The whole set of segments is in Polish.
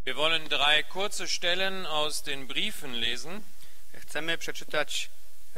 Wir wollen 3 kurze Stellen aus den Briefen lesen. Chcemy przeczytać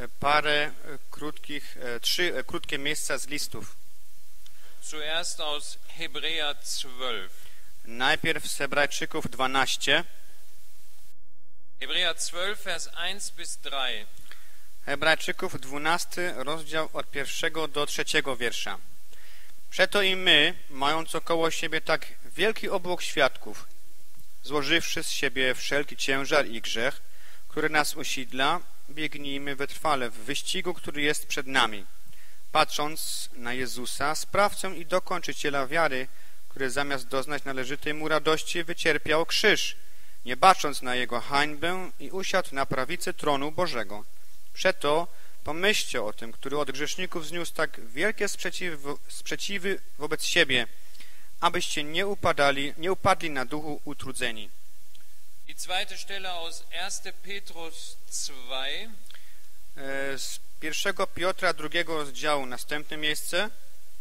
trzy krótkie miejsca z listów. Zuerst aus Hebräer 12. Najpierw z Hebrajczyków 12. Hebräer 12, Vers 1 bis 3. Hebrajczyków 12, rozdział od 1 do 3 wiersza. Przeto i my, mając około siebie tak wielki obłok świadków, złożywszy z siebie wszelki ciężar i grzech, który nas usidla, biegnijmy wytrwale w wyścigu, który jest przed nami, patrząc na Jezusa, sprawcę i dokończyciela wiary, który zamiast doznać należytej mu radości wycierpiał krzyż, nie bacząc na jego hańbę i usiadł na prawicy tronu Bożego. Przeto pomyślcie o tym, który od grzeszników zniósł tak wielkie sprzeciwy wobec siebie, abyście nie upadli na duchu utrudzeni. Die zweite Stelle aus 1. Petrus 2. Z 1 Piotra 2 rozdziału następne miejsce.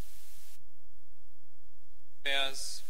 Vers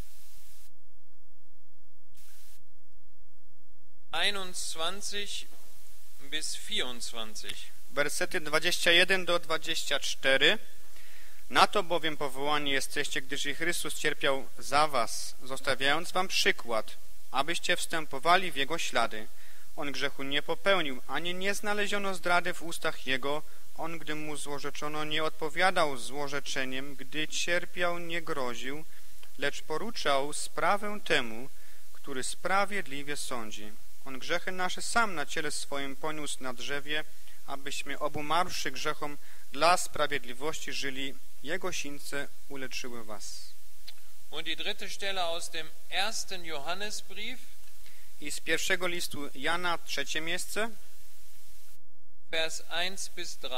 21 bis 24. Wersety 21 do 24. Na to bowiem powołani jesteście, gdyż i Chrystus cierpiał za was, zostawiając wam przykład, abyście wstępowali w Jego ślady. On grzechu nie popełnił, ani nie znaleziono zdrady w ustach Jego. On, gdy mu złorzeczono, nie odpowiadał złorzeczeniem, gdy cierpiał, nie groził, lecz poruczał sprawę temu, który sprawiedliwie sądzi. On grzechy nasze sam na ciele swoim poniósł na drzewie, abyśmy obumarłszy grzechom dla sprawiedliwości żyli. Jego sińce uleczyły was. Und die dritte Stelle aus dem 1. Johannesbrief. I z pierwszego listu Jana 3 miejsce. Vers 1 bis 3.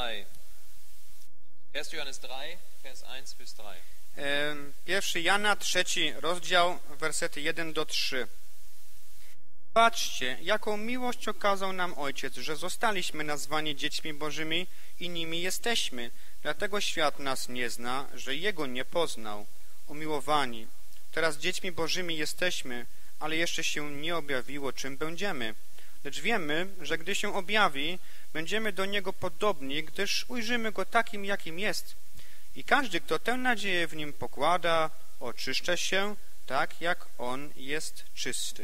1. Johannes 3, Vers 1 bis 3. 1 Jana 3 rozdział, wersety 1 do 3. Patrzcie, jaką miłość okazał nam Ojciec, że zostaliśmy nazwani dziećmi Bożymi i nimi jesteśmy. Dlatego świat nas nie zna, że Jego nie poznał. Umiłowani, teraz dziećmi Bożymi jesteśmy, ale jeszcze się nie objawiło, czym będziemy. Lecz wiemy, że gdy się objawi, będziemy do Niego podobni, gdyż ujrzymy Go takim, jakim jest. I każdy, kto tę nadzieję w Nim pokłada, oczyszcza się, tak jak On jest czysty.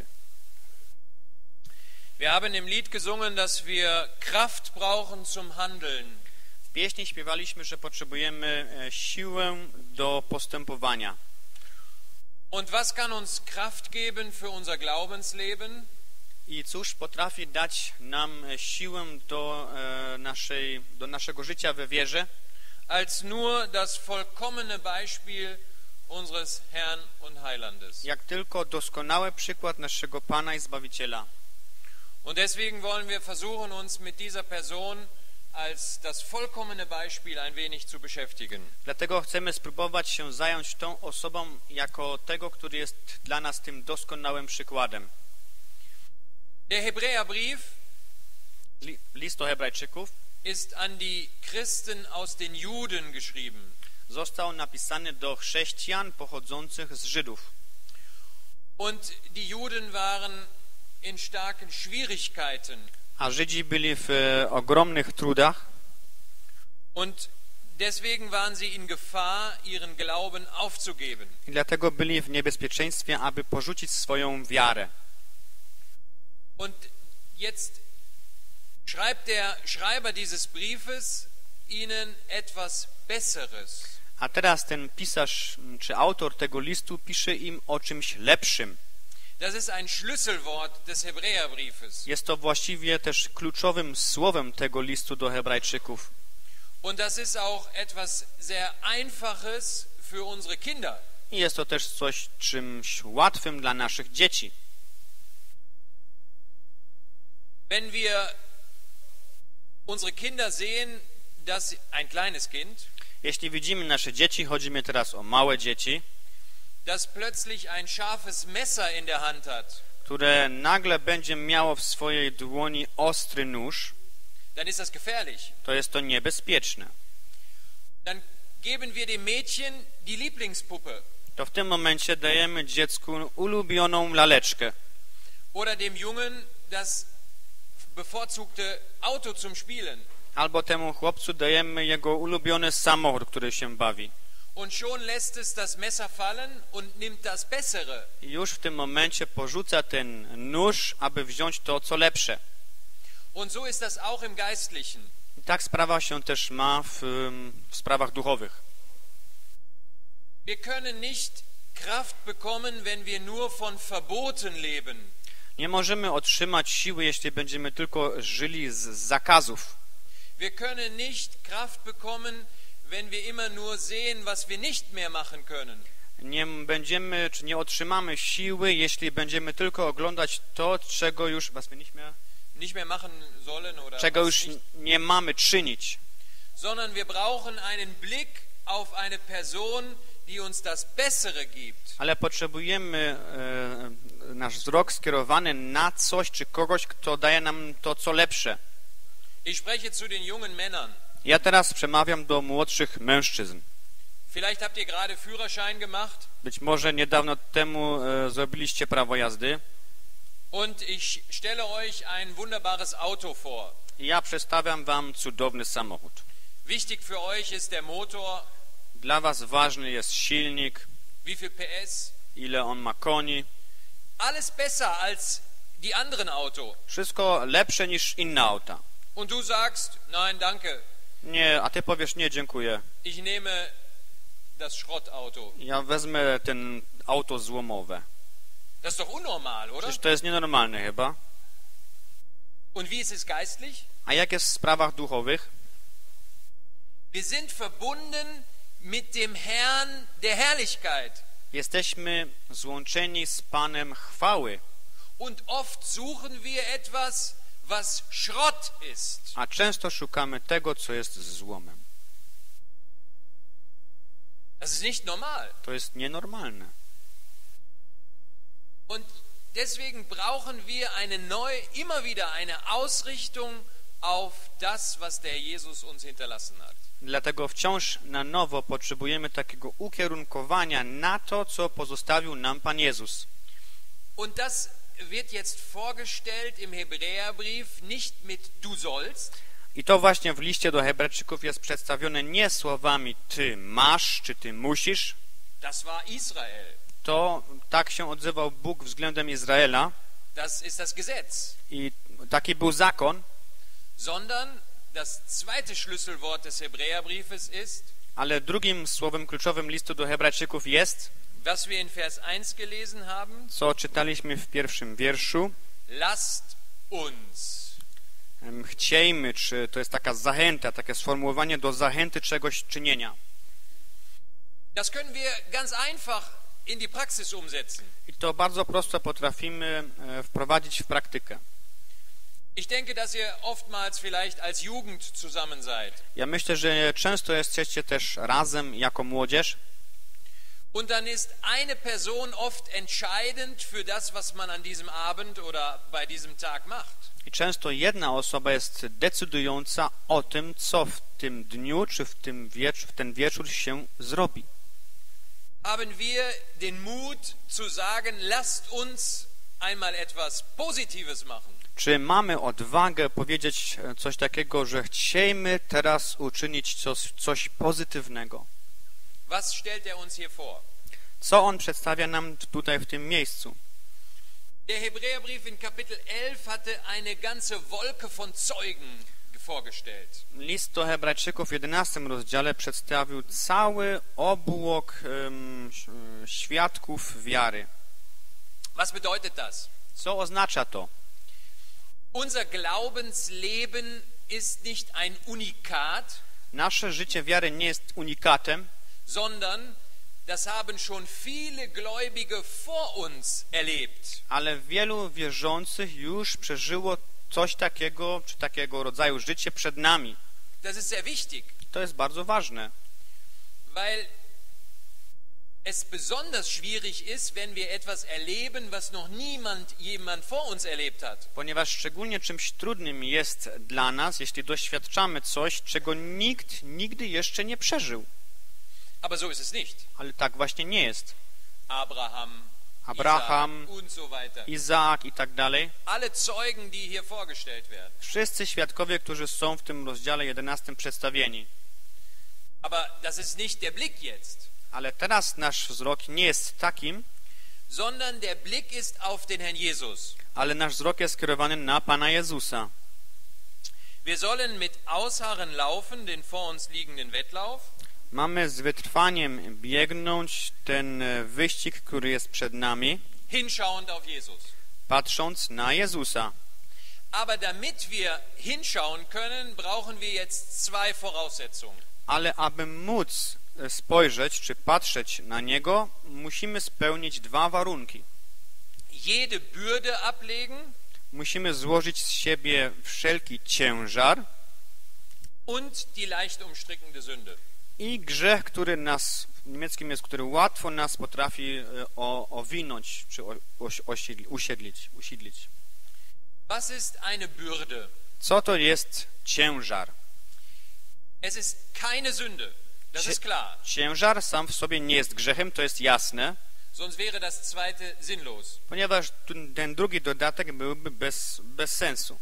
Wir haben im Lied gesungen, dass wir Kraft brauchen zum Handeln. W pieśni śpiewaliśmy, że potrzebujemy siłę do postępowania. Und was kann uns Kraft geben für unser Glaubensleben? I cóż potrafi dać nam siłę do naszego życia we wierze? Als nur das vollkommene Beispiel unseres Herrn und Heilandes. Jak tylko doskonały przykład naszego Pana i Zbawiciela. Und deswegen wollen wir versuchen, uns mit dieser Person als das vollkommene Beispiel ein wenig zu beschäftigen. Dlatego chcemy spróbować się zająć tą osobą jako tego, który jest dla nas tym doskonałym przykładem. Der Hebräerbrief List do Hebrajczyków ist an die Christen aus den Juden geschrieben. Został napisany do chrześcijan pochodzących z Żydów. Und die Juden waren in starken Schwierigkeiten. A Żydzi byli w ogromnych trudach. Und deswegen waren sie in Gefahr, ihren Glauben aufzugeben. I dlatego byli w niebezpieczeństwie, aby porzucić swoją wiarę. Und jetzt schreibt der Schreiber dieses Briefes ihnen etwas Besseres. A teraz ten pisarz, czy autor tego listu pisze im o czymś lepszym. Das ist ein Schlüsselwort des Hebräerbriefes. Jest to właściwie też kluczowym słowem tego listu do Hebrajczyków. Und das ist auch etwas sehr Einfaches für unsere Kinder. I jest to też czymś łatwym dla naszych dzieci. Wenn wir unsere Kinder sehen, dass ein kleines Kind, jeśli widzimy nasze dzieci, chodzi mi teraz o małe dzieci, das plötzlich ein scharfes Messer in der Hand hat, które nagle będzie miało w swojej dłoni ostry nóż, dann ist das gefährlich. to jest to niebezpieczne. Dann geben wir dem Mädchen die Lieblingspuppe. To w tym momencie dajemy dziecku ulubioną laleczkę. Oder dem Jungen das bevorzugte Auto zum Spielen. Albo temu chłopcu dajemy jego ulubiony samochód, który się bawi. Und schon lässt es das Messer fallen und nimmt das Bessere. I już w tym momencie porzuca ten nóż, aby wziąć to, co lepsze. Und so ist das auch im Geistlichen. I tak sprawa się też ma w sprawach duchowych. Wir können nicht Kraft bekommen, wenn wir nur von Verboten leben. Nie możemy otrzymać siły, jeśli będziemy tylko żyli z zakazów. Wir können nicht Kraft bekommen, wenn wir immer nur sehen, was wir nicht mehr machen können. Nie będziemy, czy nie otrzymamy siły, jeśli będziemy tylko oglądać to, czego już Nicht mehr machen sollen oder czego was już nicht. nie mamy czynić. Sondern wir brauchen einen Blick auf eine Person, die uns das Bessere gibt. Ale potrzebujemy nasz wzrok skierowany na coś, czy kogoś, kto daje nam to, co lepsze. Ich spreche zu den jungen Männern. Ja teraz przemawiam do młodszych mężczyzn. Vielleicht habt ihr gerade Führerschein gemacht. Być może niedawno temu zrobiliście prawo jazdy. Und ich stelle euch ein wunderbares Auto vor. I ja przedstawiam wam cudowny samochód. Wichtig für euch ist der Motor. Dla was ważny jest silnik, Wie viel PS? ile on ma koni. Alles besser als die anderen Auto. Wszystko lepsze niż inne auta. Und du sagst, nein, danke. Nie, a ty powiesz nie, dziękuję. Ich nehme das Schrottauto. Ja wezmę ten auto złomowe. Das ist doch unnormal, oder? Przecież to jest nienormalne chyba. Und wie ist es geistlich? A jak jest w sprawach duchowych? Wir sind verbunden mit dem Herrn der Herrlichkeit. Jesteśmy złączeni z Panem chwały. Und oft suchen wir etwas, was Schrott ist. A często szukamy tego, co jest złomem. Das ist nicht normal. To jest nienormalne. Und deswegen brauchen wir immer wieder eine Ausrichtung auf das, was der Jesus uns hinterlassen hat. Dlatego wciąż na nowo potrzebujemy takiego ukierunkowania na to, co pozostawił nam Pan Jezus. Und das wird jetzt vorgestellt im Hebräerbrief nicht mit du sollst. I to właśnie w liście do Hebrajczyków jest przedstawione nie słowami ty masz, czy ty musisz. Das war Israel. To tak się odzywał Bóg względem Izraela. Das ist das Gesetz. I taki był zakon. Sondern das zweite Schlüsselwort des Hebräerbriefes ist, Ale drugim słowem kluczowym listu do Hebrajczyków jest, was wir in Vers 1 gelesen haben, co czytaliśmy w pierwszym wierszu. lasst uns. Chciejmy, czy to jest taka zachęta, takie sformułowanie do zachęty czegoś czynienia. Das können wir ganz einfach in die Praxis umsetzen. I to bardzo prosto potrafimy wprowadzić w praktykę. Ich denke, dass ihr oftmals vielleicht als Jugend zusammen seid. Ja myślę, że często jesteście też razem jako młodzież. Und dann ist eine Person oft entscheidend für das, was man an diesem Abend oder bei diesem Tag macht. I często jedna osoba jest decydująca o tym, co w tym dniu czy w ten wieczór się zrobi. Haben wir den Mut zu sagen, lasst uns einmal etwas Positives machen? Czy mamy odwagę powiedzieć coś takiego, że chciejmy teraz uczynić coś pozytywnego? Was stellt er uns hier vor? Co on przedstawia nam tutaj w tym miejscu? Der Hebräerbrief in Kapitel 11 hatte eine ganze Wolke von Zeugen vorgestellt. List do Hebrajczyków w 11 rozdziale przedstawił cały obłok świadków wiary. Was bedeutet das? Co oznacza to? Unser Glaubensleben ist nicht ein Unikat, Nasze życie wiary nie jest unikatem, sondern das haben schon viele Gläubige vor uns erlebt. ale wielu wierzących już przeżyło coś takiego, czy takiego rodzaju życie przed nami. Das ist sehr wichtig, To jest bardzo ważne, weil es besonders schwierig ist, wenn wir etwas erleben, was noch jemand vor uns erlebt hat. ponieważ szczególnie czymś trudnym jest dla nas, jeśli doświadczamy coś, czego nikt nigdy jeszcze nie przeżył. Aber so ist es nicht. Ale tak właśnie nie jest. Abraham, Isaak und so weiter. Izaak i tak dalej. Alle Zeugen, die hier vorgestellt werden. Wszyscy świadkowie, którzy są w tym rozdziale 11 przedstawieni. Aber das ist nicht der Blick jetzt. Ale teraz nasz wzrok nie jest takim, sondern der Blick ist auf den Herrn Jesus. ale nasz wzrok jest skierowany na Pana Jezusa. Wir sollen mit Ausharren laufen, den vor uns liegenden Wettlauf. Mamy z wytrwaniem biegnąć ten wyścig, który jest przed nami, Hinschauend auf Jesus. patrząc na Jezusa. Aber damit wir hinschauen können, brauchen wir jetzt zwei Voraussetzungen. Ale aby móc spojrzeć czy patrzeć na Niego, musimy spełnić dwa warunki. Jede Bürde ablegen Musimy złożyć z siebie wszelki ciężar und die leicht umstrickende Sünde. i grzech, który nas, w niemieckim jest, który łatwo nas potrafi owinąć czy usiedlić. Was ist eine Bürde? Co to jest ciężar? Es ist keine Sünde, das ist klar. Ciężar sam w sobie nie jest grzechem, to jest jasne, Sonst wäre das zweite sinnlos. ponieważ ten drugi dodatek byłby bez sensu.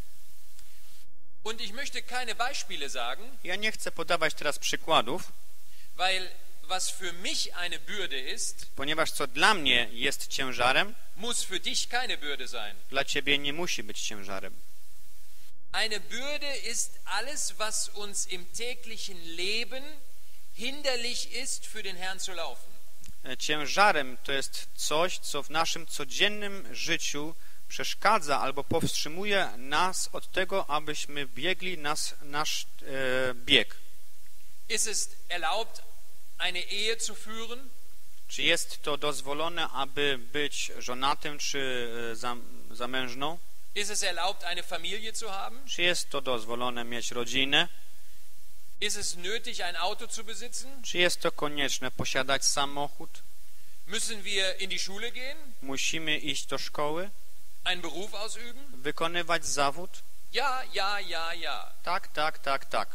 Und ich möchte keine Beispiele sagen, Ja nie chcę podawać teraz przykładów, weil was für mich eine Bürde ist, ponieważ co dla mnie jest ciężarem, muss für dich keine Bürde sein. dla ciebie nie musi być ciężarem. Eine Bürde ist alles, was uns im täglichen Leben hinderlich ist, für den Herrn zu laufen. Ciężarem to jest coś, co w naszym codziennym życiu przeszkadza albo powstrzymuje nas od tego, abyśmy biegli nasz bieg. Ist es erlaubt, eine Ehe zu führen? Czy jest to dozwolone, aby być żonatym czy zamężną? Ist es erlaubt, eine Familie zu haben? Czy jest to dozwolone mieć rodzinę? Ist es nötig, ein Auto zu besitzen? Czy jest to konieczne posiadać samochód? Müssen wir in die Schule gehen? Musimy iść do szkoły? Einen Beruf ausüben? Wykonywać zawód? Ja, ja, ja, ja. Tak.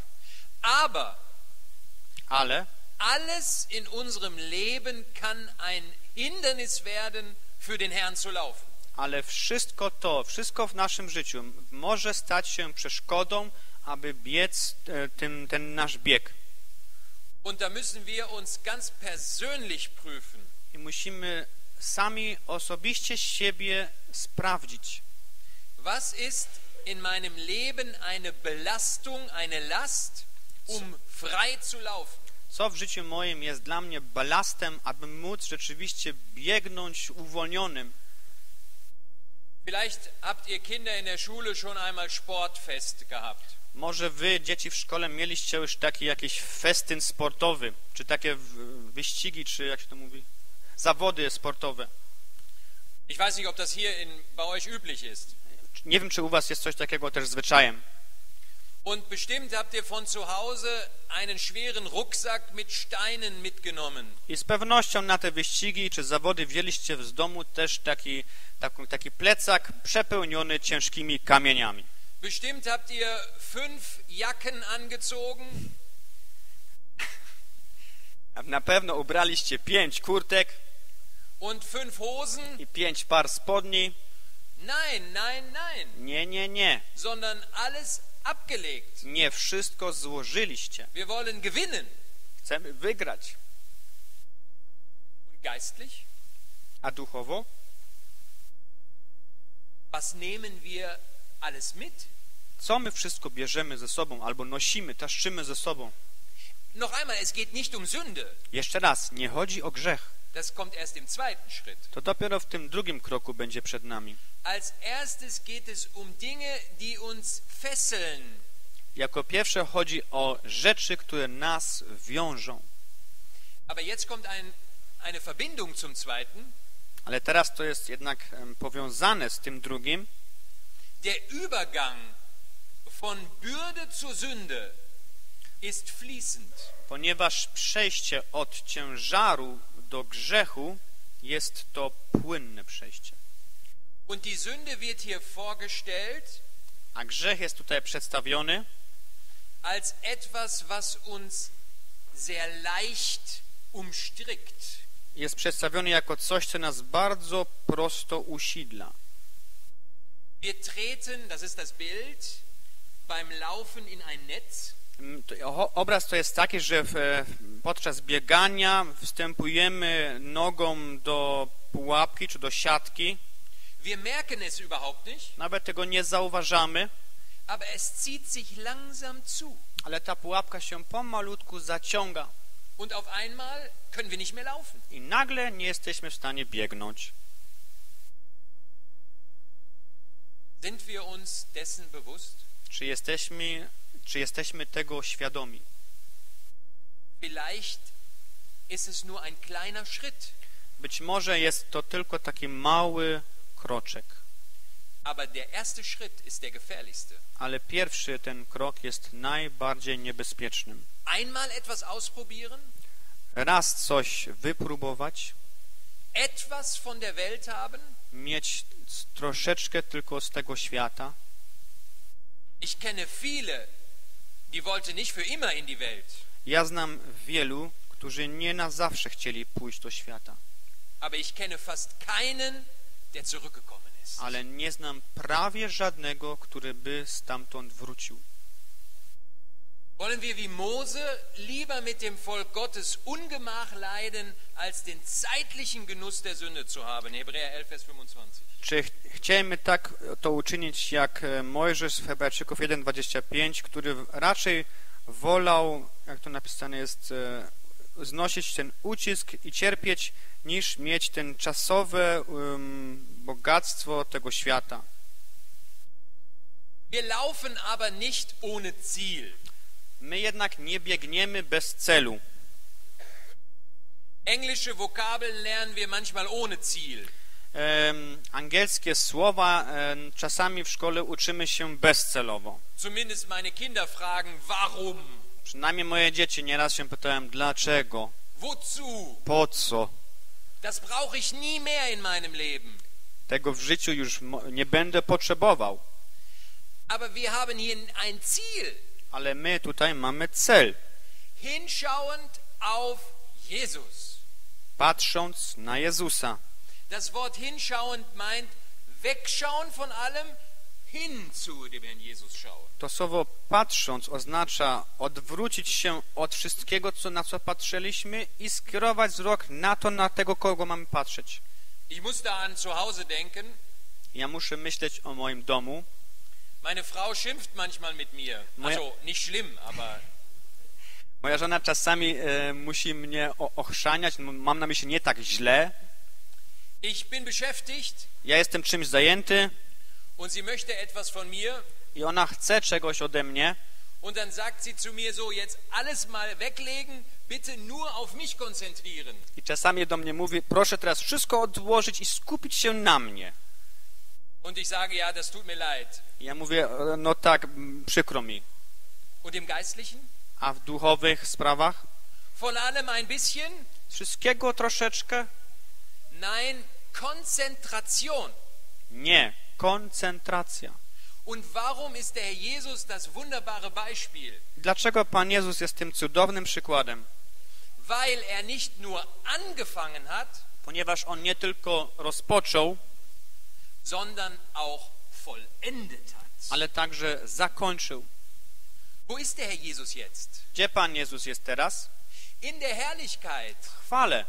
Aber alles in unserem Leben kann ein Hindernis werden, für den Herrn zu laufen. Ale wszystko w naszym życiu może stać się przeszkodą, aby biec ten nasz bieg. Und da müssen wir uns ganz persönlich prüfen. I musimy sami osobiście siebie sprawdzić. Was ist in meinem Leben eine Belastung, eine Last, frei zu laufen? Co w życiu moim jest dla mnie balastem, aby móc rzeczywiście biegnąć uwolnionym? Vielleicht habt ihr Kinder in der Schule schon einmal Sportfest gehabt. Może wy, dzieci w szkole, mieliście już taki jakiś festyn sportowy, czy takie wyścigi, czy jak się to mówi, zawody sportowe. Ich weiß nicht, ob das hier bei euch üblich ist. Nie wiem, czy u was jest coś takiego też zwyczajem. Und bestimmt habt ihr von zu Hause einen schweren Rucksack mit Steinen mitgenommen. I z pewnością na te wyścigi czy zawody wzięliście z domu też taki plecak przepełniony ciężkimi kamieniami. Bestimmt habt ihr 5 Jacken angezogen. Na pewno ubraliście 5 kurtek und 5 Hosen. I 5 par spodni. Nein. Nie. Sondern alles abgelegt. Nie wszystko złożyliście. Wir wollen gewinnen. Chcemy wygrać. Und geistlich? A duchowo? Was nehmen wir alles mit? Co my wszystko bierzemy ze sobą albo nosimy, taszczymy ze sobą? Noch einmal, es geht nicht um Sünde. Jeszcze raz, nie chodzi o grzech. Das kommt erst im zweiten Schritt. To dopiero w tym drugim kroku będzie przed nami. Als erstes geht es um Dinge, die uns fesseln. Jako pierwsze chodzi o rzeczy, które nas wiążą. Aber jetzt kommt eine Verbindung zum zweiten. Ale teraz to jest jednak powiązane z tym drugim. Der Übergang von Bürde zur Sünde ist fließend. Ponieważ przejście od ciężaru do grzechu jest to płynne przejście. Und die Sünde wird hier vorgestellt, a grzech jest tutaj przedstawiony als etwas, was uns sehr leicht umstrickt. jest przedstawiony jako coś, co nas bardzo prosto usidla. Wir treten, das ist das Bild, beim Laufen in ein Netz. Obraz to jest taki, że podczas biegania wstępujemy nogą do pułapki czy do siatki. Wir merken es überhaupt nicht, Nawet tego nie zauważamy, aber es zieht sich langsam zu. ale ta pułapka się pomalutku zaciąga Und auf einmal können wir nicht mehr laufen. i nagle nie jesteśmy w stanie biegnąć. Sind wir uns dessen bewusst? Czy jesteśmy tego świadomi? Vielleicht ist es nur ein kleiner Schritt, Być może jest to tylko taki mały kroczek, aber der erste Schritt ist der gefährlichste. ale pierwszy ten krok jest najbardziej niebezpiecznym. Einmal etwas ausprobieren, Raz coś wypróbować, etwas von der Welt haben. mieć troszeczkę tylko z tego świata. Ich kenne viele, die wollten nicht für immer in die Welt, Ja znam wielu, którzy nie na zawsze chcieli pójść do świata, aber ich kenne fast keinen, der zurückgekommen ist. ale nie znam prawie żadnego, który by stamtąd wrócił. Wollen wir wie Mose lieber mit dem Volk Gottes Ungemach leiden, als den zeitlichen Genuss der Sünde zu haben? Hebräer 11, Vers 25. Czy chcielibyśmy tak to uczynić jak Mojżesz w Hebrajczyków 1:25, który raczej wolał, jak to napisane jest, znosić ten ucisk i cierpieć, niż mieć ten czasowe bogactwo tego świata. Wir laufen aber nicht ohne Ziel. My jednak nie biegniemy bez celu. Englische Vokabeln lernen wir manchmal ohne Ziel. Angielskie słowa czasami w szkole uczymy się bezcelowo. Zumindest meine Kinder fragen, warum? Przynajmniej moje dzieci nieraz się pytałem, dlaczego, Wozu? po co. Das brauche ich nie mehr in meinem Leben. Tego w życiu już nie będę potrzebował. Aber wir haben hier ein Ziel. Ale my tutaj mamy cel. Hinschauend auf Jesus. Patrząc na Jezusa. Das Wort hinschauen meint wegschauen von allem, hin zu dem Herrn Jesus schauen. To słowo patrząc oznacza odwrócić się od wszystkiego, na co patrzyliśmy i skierować wzrok na to, na tego, kogo mamy patrzeć. Ich muss da an zu Hause denken. Ja muszę myśleć o moim domu. Meine Frau schimpft manchmal mit mir. Also nicht schlimm, aber Moja żona czasami musi mnie ochrzaniać, mam na myśli nie tak źle. ich bin beschäftigt Ja jestem czymś zajęty und sie möchte etwas von mir i ona chce czegoś ode mnie und dann sagt sie zu mir so, jetzt alles mal weglegen, bitte nur auf mich konzentrieren. i czasami do mnie mówi, proszę teraz wszystko odłożyć i skupić się na mnie. Und ich sage, ja, das tut mir leid. I ja mówię, no tak, przykro mi. Und im Geistlichen? A w duchowych sprawach? Von allem ein bisschen? Wszystkiego troszeczkę? Nein, Konzentration. Nie, koncentracja. Und warum ist der Herr Jesus das wunderbare Beispiel? Dlaczego Pan Jezus jest tym cudownym przykładem? Weil er nicht nur angefangen hat, Ponieważ On nie tylko rozpoczął, sondern auch vollendet hat. ale także zakończył. Wo ist der Herr Jesus jetzt? Gdzie Pan Jezus jest teraz? In der Herrlichkeit. W chwale.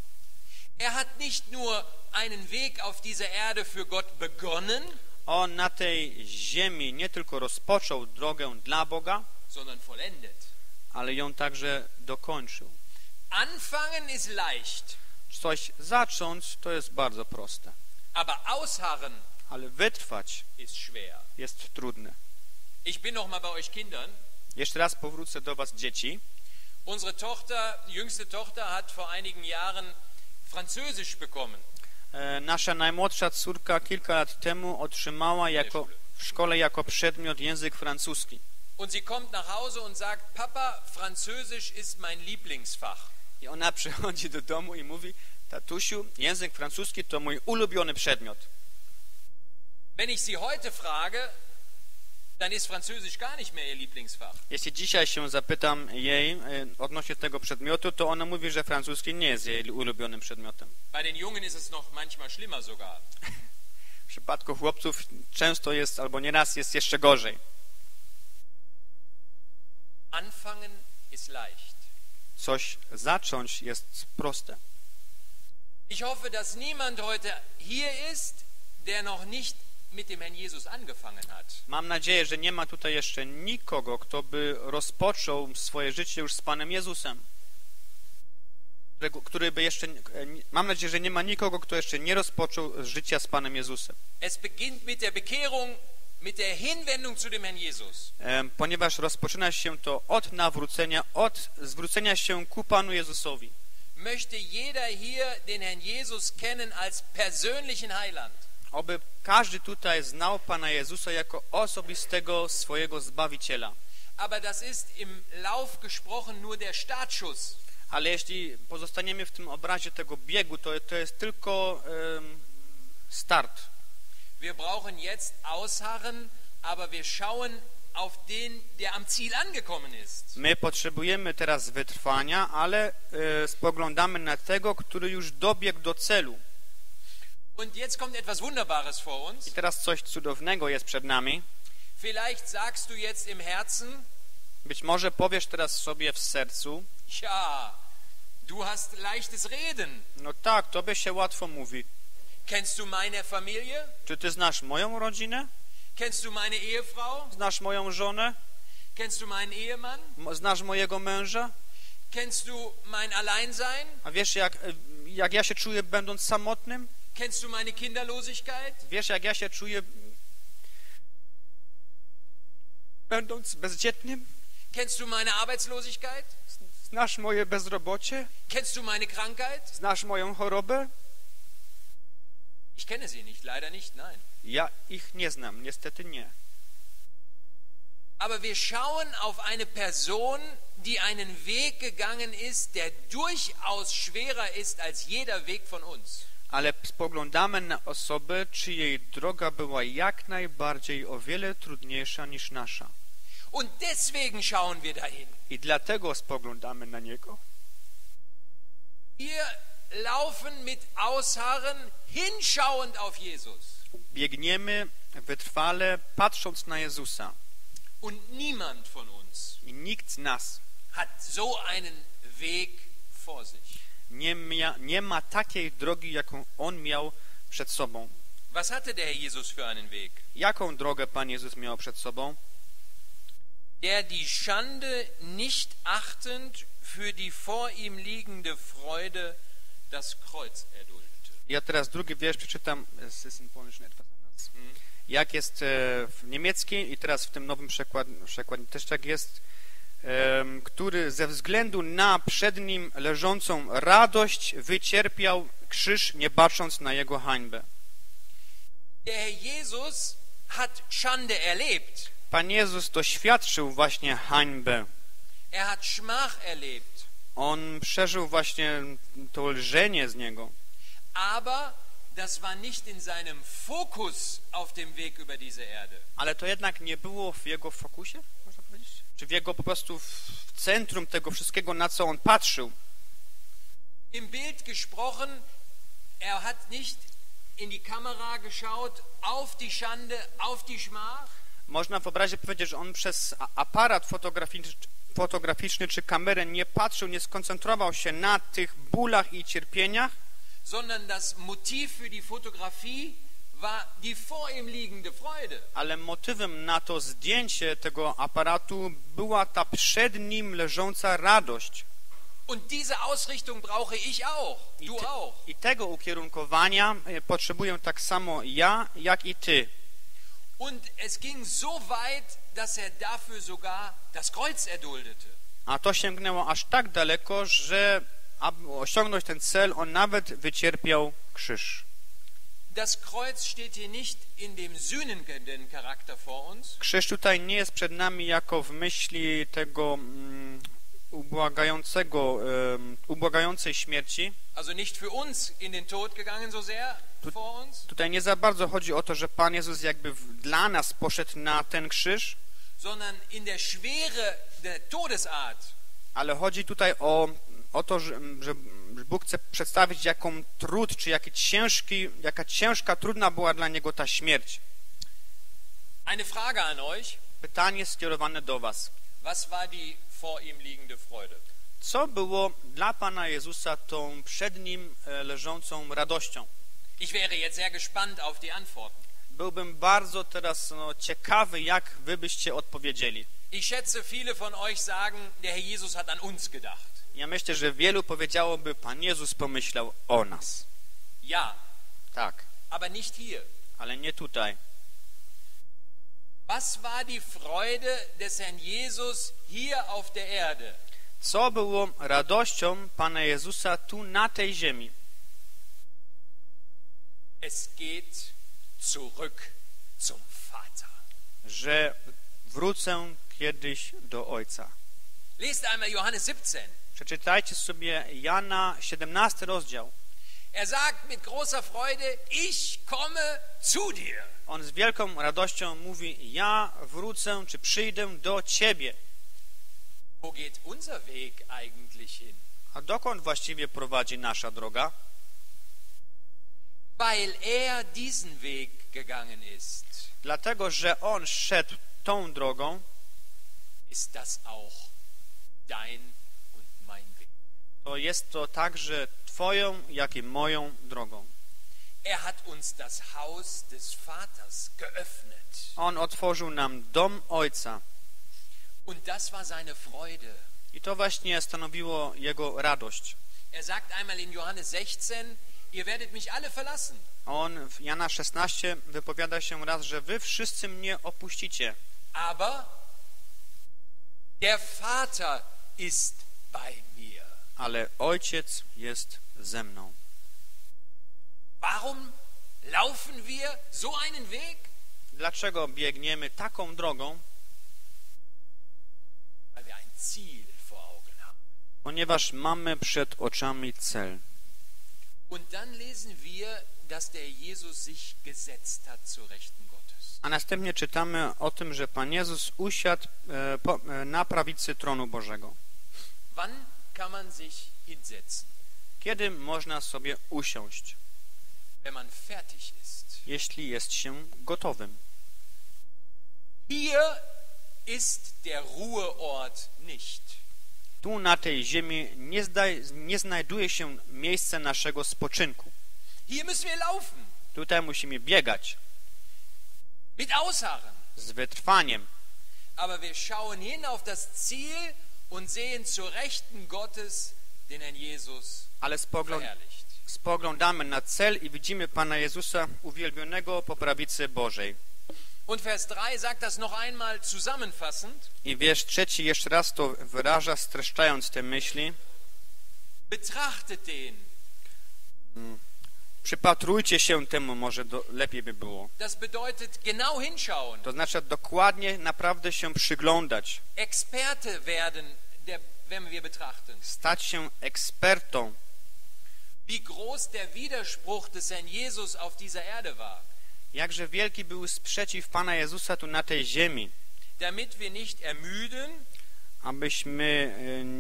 Er hat nicht nur einen Weg auf dieser Erde für Gott begonnen, On na tej ziemi nie tylko rozpoczął drogę dla Boga, sondern vollendet. ale ją także dokończył. Anfangen ist leicht, Coś zacząć to jest bardzo proste, aber ausharren ale wytrwać ist schwer. jest trudne. Ich bin noch mal bei euch Kindern. Jeszcze raz powrócę do was, dzieci. Unsere Tochter, jüngste Tochter, hat vor einigen Jahren Französisch bekommen. Nasza najmłodsza córka kilka lat temu otrzymała w szkole jako przedmiot język francuski. Und sie kommt nach Hause und sagt, Papa, Französisch ist mein Lieblingsfach. I ona przychodzi do domu i mówi, tatusiu, język francuski to mój ulubiony przedmiot. Wenn ich sie heute frage, dann ist Französisch gar nicht mehr ihr Lieblingsfach. Jeśli dzisiaj się zapytam jej odnośnie tego przedmiotu, to ona mówi, że francuski nie jest jej ulubionym przedmiotem. Bei den Jungen ist es noch manchmal schlimmer sogar. W przypadku chłopców często jest, albo nieraz jest jeszcze gorzej. Anfangen ist leicht. Coś zacząć jest proste. Ich hoffe, dass niemand heute hier ist, der noch nicht mit dem Herrn Jesus angefangen hat. Mam nadzieję, że nie ma tutaj jeszcze nikogo, kto by rozpoczął swoje życie już z Panem Jezusem. Który by jeszcze, mam nadzieję, że nie ma nikogo, kto jeszcze nie rozpoczął życia z Panem Jezusem. Es beginnt mit der Bekehrung, mit der Hinwendung zu dem Herrn Jesus. Ponieważ rozpoczyna się to od nawrócenia, od zwrócenia się ku Panu Jezusowi. Möchte jeder hier den Herrn Jesus kennen als persönlichen Heiland. Oby każdy tutaj znał Pana Jezusa jako osobistego swojego Zbawiciela. Aber das ist im Lauf gesprochen nur der Startschuss. Ale jeśli pozostaniemy w tym obrazie tego biegu, to jest tylko start. Wir brauchen jetzt ausharren, aber wir schauen auf den, der am Ziel angekommen ist. My potrzebujemy teraz wytrwania, ale spoglądamy na tego, który już dobiegł do celu. Und jetzt kommt etwas Wunderbares vor uns. I teraz coś cudownego jest przed nami. Vielleicht sagst du jetzt im Herzen, Być może powiesz teraz sobie w sercu, ja, du hast leichtes Reden. no tak, tobie się łatwo mówi. Kennst du meine Familie? Czy ty znasz moją rodzinę? Kennst du meine Ehefrau? Znasz moją żonę? Kennst du meinen Ehemann? Znasz mojego męża? Kennst du mein Alleinsein? A wiesz, jak ja się czuję będąc samotnym? Kennst du meine Kinderlosigkeit? Wiesz, jak ja się czuję będąc bezdzietnym? Kennst du meine Arbeitslosigkeit? Znasz moje bezrobocie? Kennst du meine Krankheit? Znasz moją chorobę? Ich kenne sie nicht, leider nicht, nein. Ja ich nie znam, niestety nie. Aber wir schauen auf eine Person, die einen Weg gegangen ist, der durchaus schwerer ist als jeder Weg von uns. Ale spoglądamy na osobę, czyjej droga była jak najbardziej o wiele trudniejsza niż nasza. Und deswegen schauen wir dahin. I dlatego spoglądamy na niego. Wir laufen mit Ausharren hinschauend auf Jesus. Biegniemy wytrwale, patrząc na Jezusa. Und niemand von uns I nikt z nas hat so einen Weg vor sich. nie ma takiej drogi, jaką On miał przed sobą. Was hatte der Herr Jesus für einen Weg? Jaką drogę Pan Jezus miał przed sobą? Der die Schande nicht achtend für die vor ihm liegende Freude das Kreuz erduldete. Ja teraz drugi wiersz przeczytam. Jak jest w niemieckim i teraz w tym nowym przekładzie też tak jest, który ze względu na przed nim leżącą radość wycierpiał krzyż, nie bacząc na jego hańbę. Der Herr Jesus hat Schande erlebt. Pan Jezus doświadczył właśnie hańbę. Er hat Schmach erlebt. On przeżył właśnie to lżenie z niego. Aber das war nicht in seinem Fokus auf dem Weg über diese Erde. Ale to jednak nie było w jego fokusie, można powiedzieć? Czy w jego po prostu w centrum tego wszystkiego, na co on patrzył? Im Bild gesprochen, er hat nicht in die Kamera geschaut, auf die Schande, auf die Schmach. Można w obrazie powiedzieć, że on przez aparat fotograficzny czy kamerę nie patrzył, nie skoncentrował się na tych bólach i cierpieniach, sondern das Motiv für die Fotografie war die vor ihm liegende Freude. ale motywem na to zdjęcie tego aparatu była ta przed nim leżąca radość. Und diese Ausrichtung brauche ich auch, du auch. I tego ukierunkowania potrzebuję tak samo ja, jak i ty. Und es ging so weit, dass er dafür sogar das Kreuz erduldete. A to sięgnęło aż tak daleko, że aby osiągnąć ten cel, on nawet wycierpiał krzyż. Das Kreuz steht hier nicht in dem sühnenden Charakter vor uns. Krzyż tutaj nie jest przed nami jako w myśli tego ubłagającej śmierci. Also nicht für uns in den Tod gegangen so sehr vor uns, Tutaj nie za bardzo chodzi o to, że Pan Jezus jakby dla nas poszedł na ten krzyż, sondern in der Schwere der Todesart ale chodzi tutaj o to, że Bóg chce przedstawić, jaką trud, czy jaka ciężka, trudna była dla Niego ta śmierć. Eine Frage an euch. Pytanie skierowane do was. Was war die vor ihm liegende Freude? Co było dla Pana Jezusa tą przed Nim leżącą radością? Ich wäre jetzt sehr gespannt auf die Antworten. Byłbym bardzo teraz ciekawy, jak wy byście odpowiedzieli. Ich schätze, viele von euch sagen, der Herr Jesus hat an uns gedacht. Ja myślę, że wielu powiedziałoby, Pan Jezus pomyślał o nas. Ja, Tak, aber nicht hier. ale nie tutaj. Was war die Freude des Herrn Jesus hier auf der Erde? Co było radością Pana Jezusa tu na tej ziemi? Es geht zurück zum Vater. Że wrócę kiedyś do Ojca. Lest einmal Johannes 17. Przeczytajcie sobie Jana 17 rozdział. Er sagt mit großer Freude, ich komme zu dir. On z wielką radością mówi, ja wrócę, czy przyjdę do Ciebie. Wo geht unser Weg eigentlich hin? A dokąd właściwie prowadzi nasza droga? Weil er diesen Weg gegangen ist, Dlatego, że On szedł tą drogą, ist das auch dein und mein Weg. to jest to także Twoją, jak i moją drogą. Er hat uns das Haus des Vaters geöffnet. On otworzył nam dom Ojca. Und das war seine Freude. I to właśnie stanowiło Jego radość. Er sagt einmal in Johannes 16, ihr werdet mich alle verlassen. On w Jana 16 wypowiada się raz, że wy wszyscy mnie opuścicie. Aber der Vater ist bei mir. Ale Ojciec jest ze mną. Warum laufen wir so einen Weg? Dlaczego biegniemy taką drogą? Weil wir ein Ziel vor Augen haben. Ponieważ mamy przed oczami cel. Und dann lesen wir, dass der Jesus sich gesetzt hat zur Rechten Gottes. A następnie czytamy o tym, że Pan Jezus usiadł na prawicy tronu Bożego. Wann kann man sich hinsetzen? Kiedy można sobie usiąść? Wenn man fertig ist. Jeśli jest się gotowym. Hier ist der Ruheort nicht. Tu na tej ziemi nie znajduje się miejsce naszego spoczynku. Hier müssen wir laufen. Tutaj musimy biegać Mit Ausharren. z wytrwaniem. Aber wir schauen hin auf das Ziel und sehen zur Rechten Gottes den Herrn Jesus Ale verherrlicht. spoglądamy na cel i widzimy Pana Jezusa uwielbionego po prawicy Bożej. Und Vers 3 sagt das noch einmal zusammenfassend. I wiersz 3 jeszcze raz to wyraża, streszczając te myśli. Betrachtet den. Przypatrujcie się temu, może lepiej by było. Das bedeutet genau hinschauen. To znaczy dokładnie, naprawdę się przyglądać. Experte werden, wenn wir betrachten. Stać się ekspertą. Wie groß der Widerspruch des Herrn Jesus auf dieser Erde war. Jakże wielki był sprzeciw Pana Jezusa tu na tej ziemi. Damit wir nicht ermüden, abyśmy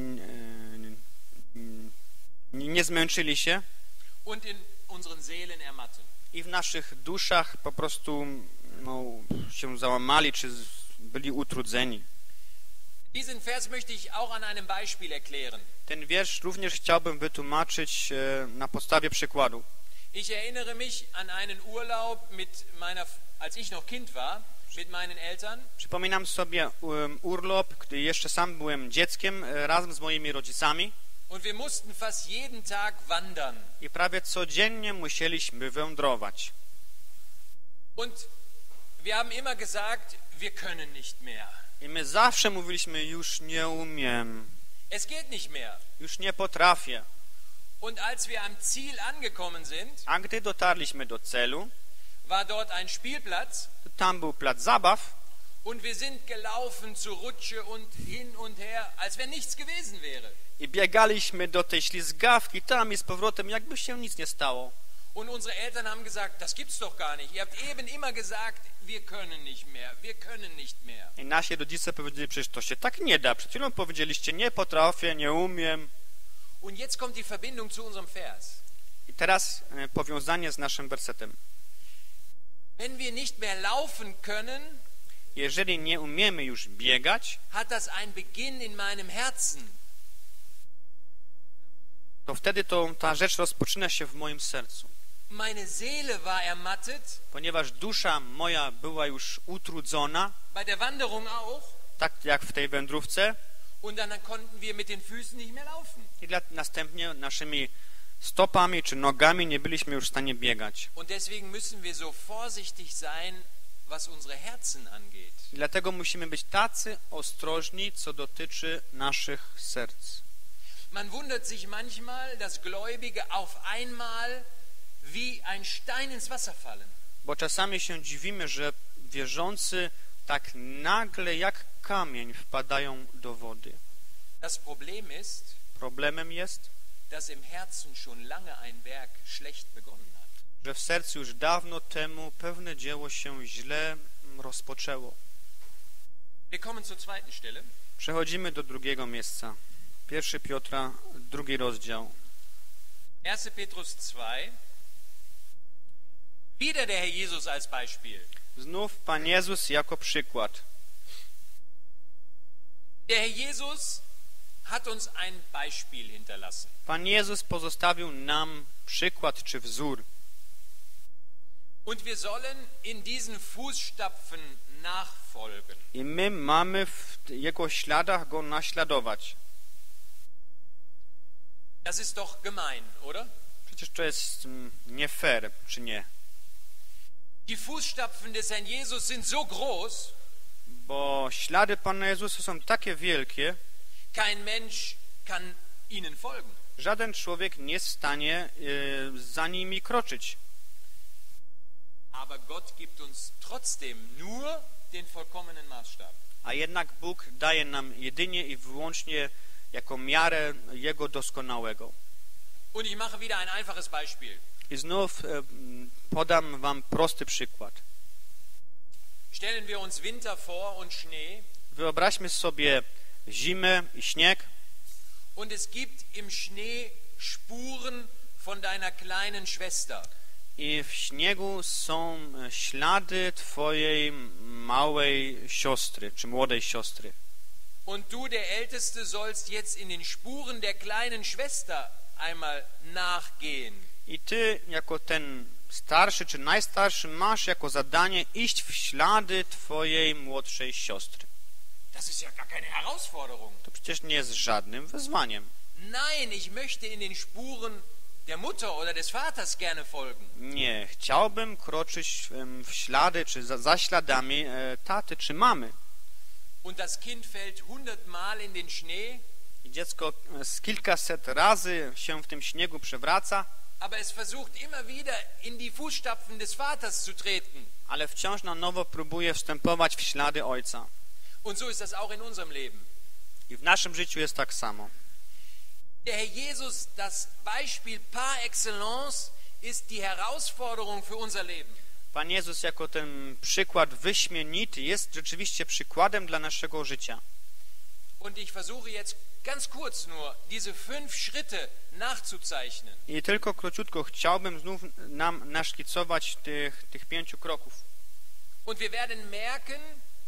nie zmęczyli się und in unseren Seelen ermatten. I w naszych duszach po prostu się załamali, czy byli utrudzeni. Diesen Vers möchte ich auch an einem Beispiel erklären. Ten wiersz również chciałbym wytłumaczyć na podstawie przykładu. Ich erinnere mich an einen Urlaub als ich noch Kind war, mit meinen Eltern. Przypominam sobie urlop, gdy jeszcze sam byłem dzieckiem, razem z moimi rodzicami. Und wir mussten fast jeden Tag wandern. I prawie codziennie musieliśmy wędrować. Und wir haben immer gesagt, wir können nicht mehr. I my zawsze mówiliśmy, już nie umiem. Es geht nicht mehr. Już nie potrafię. Und als wir am Ziel angekommen sind, A gdy dotarliśmy do celu, war dort ein Spielplatz. tam był plac zabaw. Und wir sind gelaufen zur Rutsche und hin und her, als wenn nichts gewesen wäre. I biegaliśmy do tej ślizgawki tam i z powrotem, jakby się nic nie stało. Und unsere Eltern haben gesagt, das gibt's doch gar nicht. Ihr habt eben immer gesagt, wir können nicht mehr, wir können nicht mehr. I nasi rodzice powiedzieli, przecież to się tak nie da. Przed chwilą powiedzieliście, nie potrafię, nie umiem. Und jetzt kommt die Verbindung zu unserem Vers. I teraz powiązanie z naszym wersetem. Wenn wir nicht mehr laufen können, Jeżeli nie umiemy już biegać, hat das ein Beginn in meinem Herzen. to wtedy ta rzecz rozpoczyna się w moim sercu. Meine Seele war ermattet, Ponieważ dusza moja była już utrudzona, bei der Wanderung auch, tak jak w tej wędrówce, und dann konnten wir mit den Füßen nicht mehr laufen. i następnie naszymi stopami czy nogami nie byliśmy już w stanie biegać. Und deswegen müssen wir so vorsichtig sein, was unsere Herzen angeht. I dlatego musimy być tacy ostrożni, co dotyczy naszych serc. Man wundert sich manchmal, dass Gläubige auf einmal wie ein Stein ins Wasser fallen. Bo czasami się dziwimy, że wierzący tak nagle jak kamień wpadają do wody. Das Problem ist, Problemem jest, dass im Herzen schon lange ein Werk schlecht begonnen hat. że w sercu już dawno temu pewne dzieło się źle rozpoczęło. Wir kommen zur zweiten Stelle. Przechodzimy do drugiego miejsca. 1 Piotra, 2 rozdział. 1. Petrus 2. Wieder der Herr Jesus als Beispiel. Znów Pan Jezus jako przykład. Der Herr Jesus hat uns ein Beispiel hinterlassen. Pan Jezus pozostawił nam przykład czy wzór. Und wir sollen in diesen Fußstapfen nachfolgen. I my mamy w Jego śladach Go naśladować. Das ist doch gemein, oder? Przecież to jest nie fair, czy nie? Die Fußstapfen des Herrn Jesus sind so groß, Bo ślady Pana Jezusa są takie wielkie, kein Mensch kann ihnen folgen. żaden człowiek nie jest w stanie za nimi kroczyć. Aber Gott gibt uns trotzdem nur den vollkommenen Maßstab. A jednak Bóg daje nam jedynie i wyłącznie jako miarę Jego doskonałego. Und ich mache wieder ein einfaches Beispiel. I znów podam wam prosty przykład. Stellen wir uns Winter vor und Schnee. Wyobraźmy sobie zimę i śnieg. Und es gibt im Schnee Spuren von deiner kleinen Schwester. I w śniegu są ślady twojej małej siostry, czy młodej siostry. Und du, der Älteste, sollst jetzt in den Spuren der kleinen Schwester einmal nachgehen. I ty, jako ten starszy, czy najstarszy, masz jako zadanie iść w ślady twojej młodszej siostry. Das ist ja gar keine Herausforderung. To przecież nie jest żadnym wyzwaniem. Nein, ich möchte in den Spuren der Mutter oder des Vaters gerne folgen. Nie, chciałbym kroczyć w ślady, czy za śladami taty, czy mamy. Und das Kind fällt 100 Mal in den Schnee. I dziecko z kilkaset razy się w tym śniegu przewraca, Aber es versucht immer wieder in die Fußstapfen des Vaters zu treten. ale wciąż na nowo próbuje wstępować w ślady ojca. Und so ist das auch in unserem Leben. I w naszym życiu jest tak samo. Der Herr Jesus, das Beispiel par excellence, ist die Herausforderung für unser Leben. Pan Jezus jako ten przykład wyśmienity jest rzeczywiście przykładem dla naszego życia. Und ich versuche jetzt ganz kurz nur diese 5 Schritte nachzuzeichnen. I tylko króciutko chciałbym znów nam naszkicować tych 5 kroków. Und wir werden merken,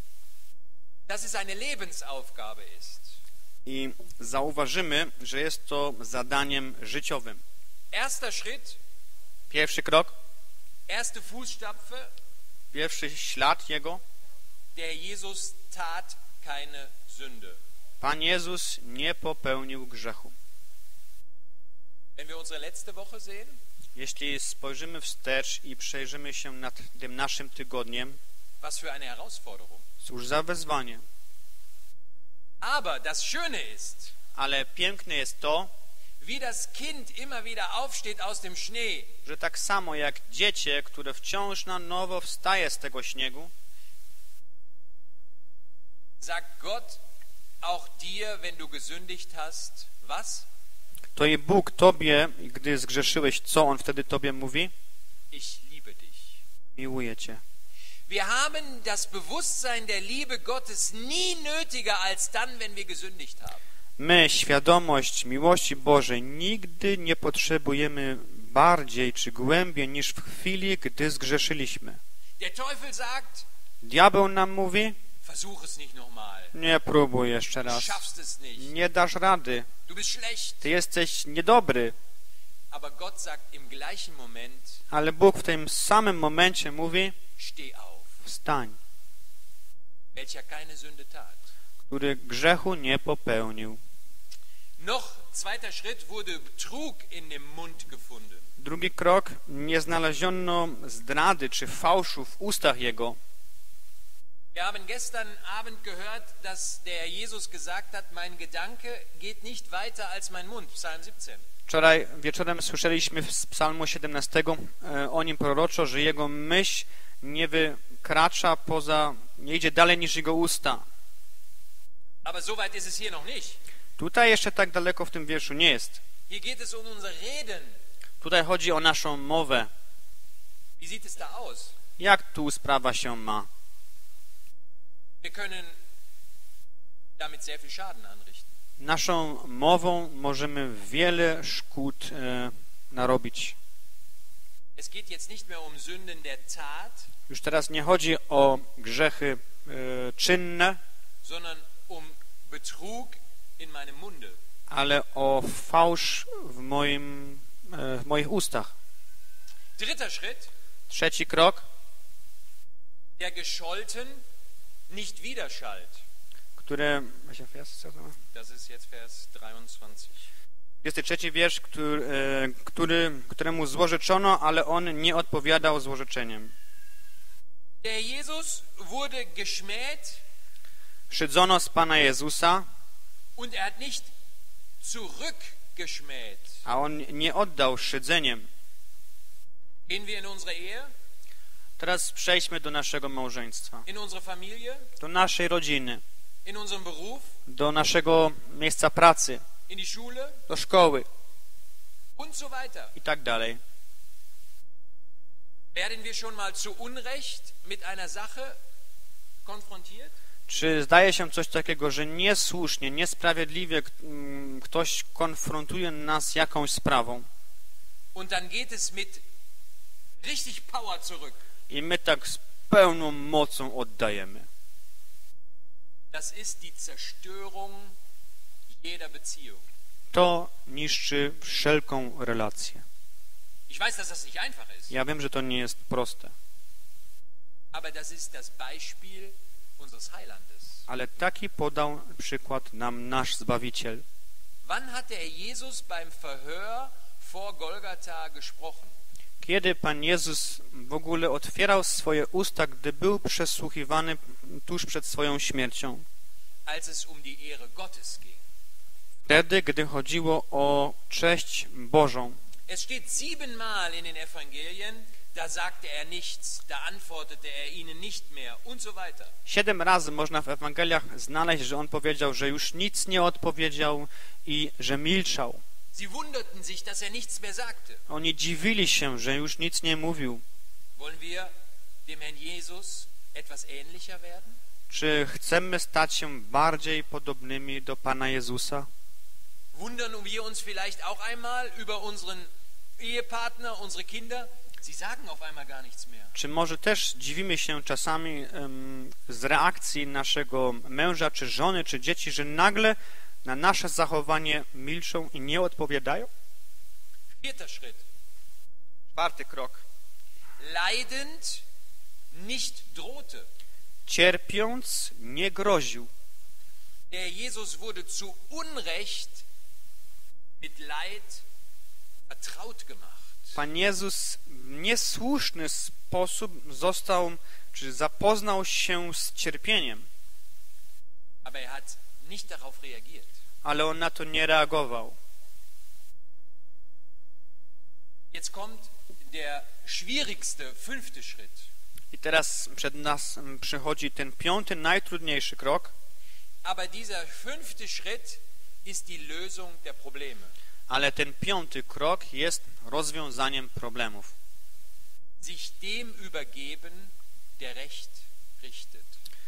dass es eine Lebensaufgabe ist. I zauważymy, że jest to zadaniem życiowym. Erster Schritt, Pierwszy krok, erste Fußstapfe, pierwszy ślad Jego. der Jesus tat keine Sünde. Pan Jezus nie popełnił grzechu. Wenn wir unsere letzte Woche sehen, Jeśli spojrzymy wstecz i przejrzymy się nad tym naszym tygodniem, was für eine Herausforderung. cóż za wyzwanie. Aber das Schöne ist, Ale piękne jest to, wie das Kind immer wieder aufsteht aus dem Schnee, że tak samo jak dziecię, które wciąż na nowo wstaje z tego śniegu, sagt Gott auch dir, wenn du gesündigt hast, was? To i Bóg tobie, gdy zgrzeszyłeś, co On wtedy tobie mówi? Ich liebe dich. Miłuję cię. Wir haben das Bewusstsein der Liebe Gottes nie nötiger als dann, wenn wir gesündigt haben. My świadomość miłości Bożej nigdy nie potrzebujemy bardziej czy głębiej niż w chwili, gdy zgrzeszyliśmy. Der Teufel sagt, Diabeł nam mówi, versuch es nicht nochmal. nie próbuj jeszcze Du raz. schaffst es nicht. Nie dasz rady. Du bist schlecht. Ty jesteś niedobry. Aber Gott sagt im gleichen Moment, Ale Bóg w tym samym momencie mówi, steh auf. wstań, Welcher keine Sünde tat. który grzechu nie popełnił. Noch zweiter Schritt wurde Betrug in dem Mund gefunden. Drugi krok, nie znaleziono zdrady czy fałszu w ustach Jego. Wir haben gestern Abend gehört, dass der Jesus gesagt hat, mein Gedanke geht nicht weiter als mein Mund. Psalm 17. Wczoraj wieczorem słyszeliśmy z Psalmu 17 o nim proroczo, że jego myśl nie wykracza poza, nie idzie dalej niż jego usta. Aber so weit ist es hier noch nicht. Tutaj jeszcze tak daleko w tym wierszu nie jest. Hier geht es um unser Reden. Tutaj chodzi o naszą mowę. Wie sieht es da aus? Jak tu sprawa się ma? Wir können damit sehr viel Schaden anrichten. Naszą mową możemy wiele szkód narobić. Es geht jetzt nicht mehr um Sünden der Tat, Już teraz nie chodzi o grzechy czynne, sondern um Betrug in meinem Munde. ale o fałsz w moich ustach. Dritter Schritt, Trzeci krok, der Gescholten nicht widerschallt. Das ist jetzt Vers 23. 23 wiersz, któremu złorzeczono, ale on nie odpowiadał złorzeczeniem. Der Jesus wurde geschmäht Szydzono z Pana Jezusa, und er hat nicht zurückgeschmäht. a on nie oddał szydzeniem. Gehen wir in unsere Ehe, Teraz przejdźmy do naszego małżeństwa, in unsere Familie, do naszej rodziny, in unserem Beruf, do naszego miejsca pracy, in die Schule do szkoły und so weiter. i tak dalej. Werden wir schon mal zu Unrecht mit einer Sache konfrontiert? Czy zdaje się coś takiego, że niesłusznie, niesprawiedliwie ktoś konfrontuje nas jakąś sprawą Und dann geht es mit richtig Power zurück. i my tak z pełną mocą oddajemy? Das ist die Zerstörung jeder Beziehung. To niszczy wszelką relację. Ich weiß, dass das nicht einfach ist, Ja wiem, że to nie jest proste, aber das ist das Beispiel unseres Heilandes. ale taki podał przykład nam nasz Zbawiciel. Wann hat der Jesus beim Verhör vor Golgatha gesprochen? Kiedy Pan Jezus w ogóle otwierał swoje usta, gdy był przesłuchiwany tuż przed swoją śmiercią? Als es um die Ehre Gottes ging. Wtedy, gdy chodziło o cześć Bożą. Es steht 7-mal in den Evangelien, da sagte er nichts, da antwortete er ihnen nicht mehr und so weiter. 7 razy można w Ewangeliach znaleźć, że on powiedział, że już nic nie odpowiedział i że milczał. Sie wunderten sich, dass er nichts mehr sagte. Oni dziwili się, że już nic nie mówił. Wollen wir dem Herrn Jesus etwas ähnlicher werden? Czy chcemy stać się bardziej podobnymi do Pana Jezusa? Wundern wir uns vielleicht auch einmal über unseren Ehepartner, unsere Kinder? Sie sagen auf einmal gar nichts mehr. Czy może też dziwimy się czasami z reakcji naszego męża, czy żony, czy dzieci, że nagle na nasze zachowanie milczą i nie odpowiadają? Vierter Schritt. Czwarty krok. Leidend nicht drohte. Cierpiąc nie groził. Der Jesus wurde zu Unrecht mit Leid vertraut gemacht. Pan Jezus w niesłuszny sposób zapoznał się z cierpieniem, Aber er hat nicht darauf reagiert. ale on na to nie reagował. Jetzt kommt der schwierigste 5. Schritt. I teraz przed nas przychodzi ten 5., najtrudniejszy krok. Aber dieser 5. Schritt ist die Lösung der Probleme. Ale ten 5. krok jest rozwiązaniem problemów. Sich dem übergeben, der Recht richtet.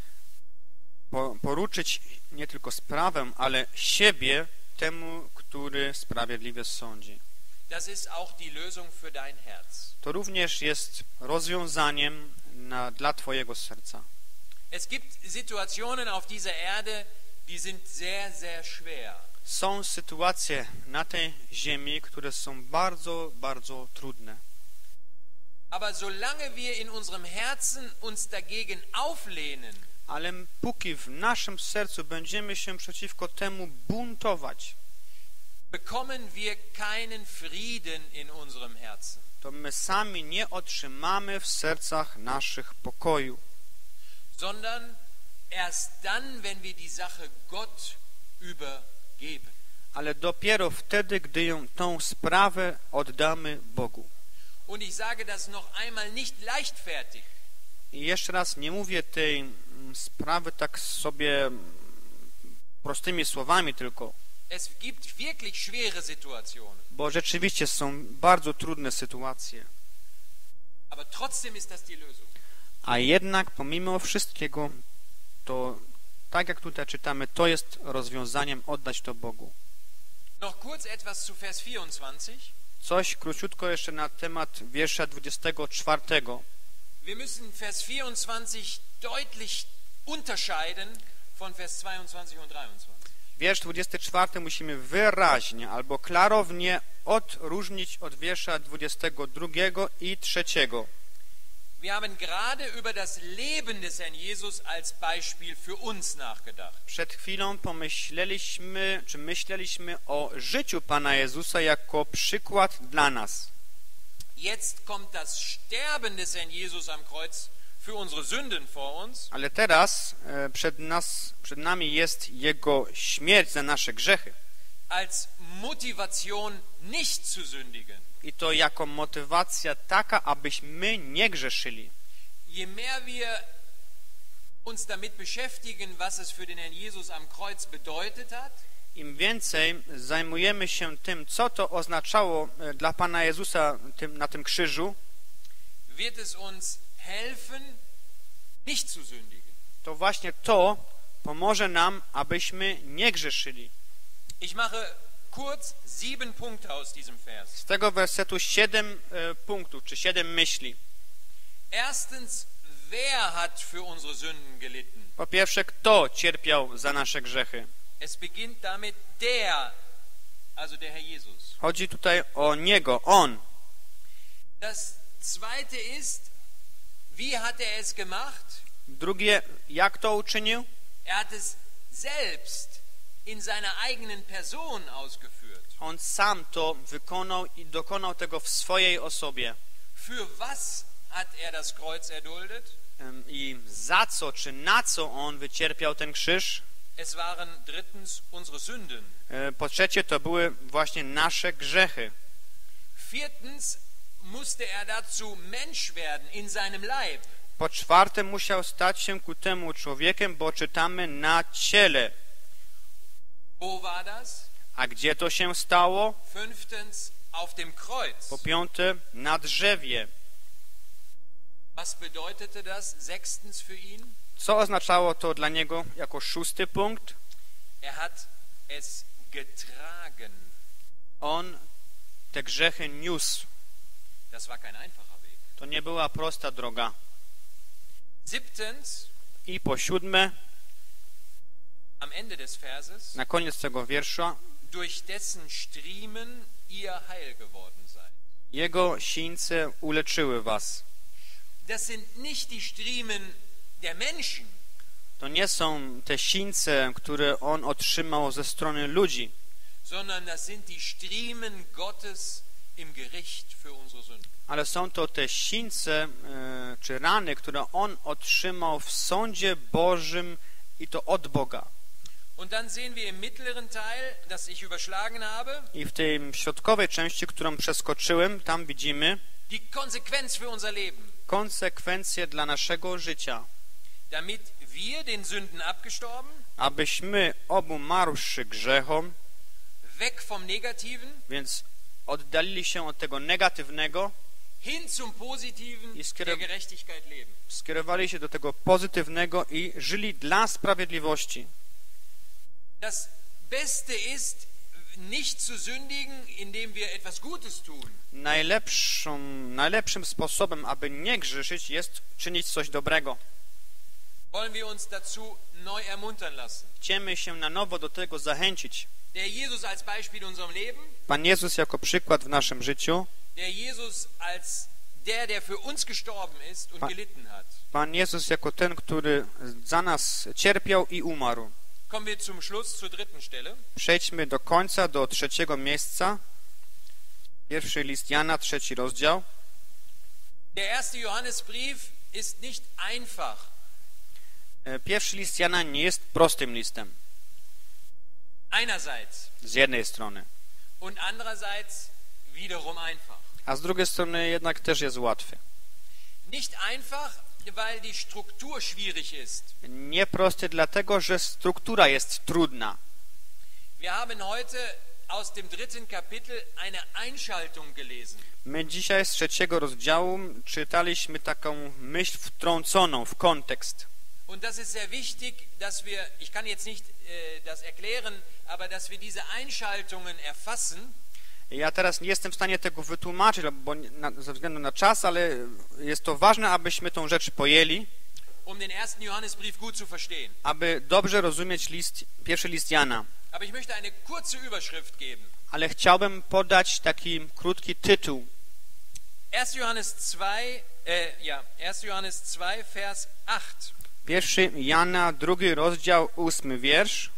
Poruczyć nie tylko sprawę, ale siebie temu, który sprawiedliwie sądzi. Das ist auch die Lösung für dein Herz. To również jest rozwiązaniem dla twojego serca. Es gibt Situationen auf dieser Erde, die sind sehr, sehr schwer. Są sytuacje na tej ziemi, które są bardzo, bardzo trudne. Aber solange wir in unserem Herzen uns dagegen auflehnen, Ale póki w naszym sercu będziemy się przeciwko temu buntować, bekommen wir keinen Frieden in unserem Herzen. to my sami nie otrzymamy w sercach naszych pokoju. Sondern erst dann, wenn wir die Sache Gott übergeben. Ale dopiero wtedy, gdy tą sprawę oddamy Bogu. Und ich sage das noch einmal nicht leichtfertig. I jeszcze raz nie mówię tej sprawy tak sobie prostymi słowami tylko, Es gibt wirklich schwere Situationen. bo rzeczywiście są bardzo trudne sytuacje. Aber trotzdem ist das die Lösung. A jednak pomimo wszystkiego, to tak jak tutaj czytamy, to jest rozwiązaniem oddać to Bogu. Noch kurz etwas zu Vers 24. Coś króciutko jeszcze na temat wiersza 24. Wir müssen Vers 24 deutlich unterscheiden von Vers 22 und 23. Wiersz 24 musimy wyraźnie albo klarownie odróżnić od wiersza 22 i 3. Wir haben gerade über das Leben des Herrn Jesus als Beispiel für uns nachgedacht. Przed chwilą myśleliśmy o życiu Pana Jezusa jako przykład dla nas. Jetzt kommt das Sterben des Herrn Jesus am Kreuz für unsere Sünden vor uns. Ale teraz przed nami jest Jego śmierć za nasze grzechy. Als Motivation nicht zu sündigen. I to jako motywacja taka, abyśmy nie grzeszyli. Je mehr wir uns damit beschäftigen, was es für den Herrn Jesus am Kreuz bedeutet hat, Im więcej zajmujemy się tym, co to oznaczało dla Pana Jezusa na tym krzyżu, wird es uns helfen, nicht zu sündigen. to właśnie to pomoże nam, abyśmy nie grzeszyli. Ich mache kurz 7 Punkte aus diesem Vers. Z tego wersetu 7 punktów, czy 7 myśli. Erstens, wer hat für unsere Sünden gelitten? Po pierwsze, kto cierpiał za nasze grzechy? Es beginnt damit der, also der Herr Jesus. Chodzi tutaj o Niego, On. Das zweite ist, wie hat er es gemacht? Drugie, jak to uczynił? Er hat es selbst in seiner eigenen Person ausgeführt. On sam to wykonał i dokonał tego w swojej osobie. Für was hat er das Kreuz erduldet? I za co, czy na co On wycierpiał ten krzyż? Es waren drittens unsere Sünden. Po trzecie, to były właśnie nasze grzechy. Viertens musste er dazu Mensch werden in seinem Leib. Po czwarte, musiał stać się ku temu człowiekiem, bo czytamy na ciele. Wo war das? A gdzie to się stało? Fünftens auf dem Kreuz. Po piąte, na drzewie. Was bedeutete das sechstens für ihn? Co oznaczało to dla niego jako 6. punkt? Er hat es getragen. On te grzechy niósł. Das war kein einfacher Weg. To nie była prosta droga. Siebtens, I po 7, am Ende des Verses, na koniec tego wiersza, durch dessen Striemen ihr heil geworden seid. Jego sińce uleczyły was. Das sind nicht die Striemen der Menschen, To nie są te sińce, które on otrzymał ze strony ludzi, sondern das sind die Striemen Gottes im Gericht für unsere Sünden. ale są to te sińce czy rany, które on otrzymał w sądzie Bożym i to od Boga. Und dann sehen wir im mittleren Teil, das ich überschlagen habe, I w tej środkowej części, którą przeskoczyłem, tam widzimy die Konsequenz für unser Leben. konsekwencje dla naszego życia. damit wir den Sünden abgestorben, abyśmy obumarłszy grzechom, weg vom Negativen, więc oddalili się od tego negatywnego, hin zum Positiven der Gerechtigkeit leben. skierowali się do tego pozytywnego i żyli dla sprawiedliwości. Das Beste ist, nicht zu sündigen, indem wir etwas Gutes tun. Najlepszym sposobem, aby nie grzeszyć, jest czynić coś dobrego. Wollen wir uns dazu neu ermuntern lassen. Chcemy się na nowo do tego zachęcić. Der Jesus als Beispiel in unserem Leben, Pan Jezus jako przykład w naszym życiu, der Jesus als der für uns gestorben ist und gelitten hat. Pan Jezus jako ten, który za nas cierpiał i umarł. Kommen wir zum Schluss zur dritten Stelle. Przejdźmy do końca, do trzeciego miejsca. Pierwszy list Jana, 3 rozdział. Der erste Johannesbrief ist nicht einfach. Pierwszy list Jana nie jest prostym listem. Einerseits. Z jednej strony. Und andererseits wiederum einfach. A z drugiej strony jednak też jest łatwy. Nicht einfach, weil die Struktur schwierig ist. Nie prosty dlatego, że struktura jest trudna. Wir haben heute aus dem 3. Kapitel eine Einschaltung gelesen. My dzisiaj z 3 rozdziału czytaliśmy taką myśl wtrąconą w kontekst. Und das ist sehr wichtig, dass wir, ich kann jetzt nicht das erklären, aber dass wir diese Einschaltungen erfassen. Ja teraz nie jestem w stanie tego wytłumaczyć, bo ze względu na czas, ale jest to ważne, abyśmy tą rzecz pojęli, um den ersten Johannesbrief gut zu verstehen. aby dobrze rozumieć pierwszy list Jana. Aber ich möchte eine kurze Überschrift geben. Ale chciałbym podać taki krótki tytuł. 1. Johannes 2, Vers 8. 1 Jana, 2 rozdział, 8 wiersz.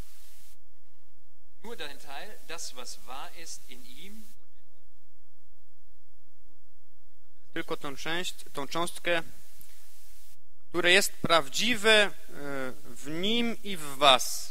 Nur dein Teil, das was wahr ist in ihm. Tylko tą cząstkę, które jest prawdziwe w nim i w was.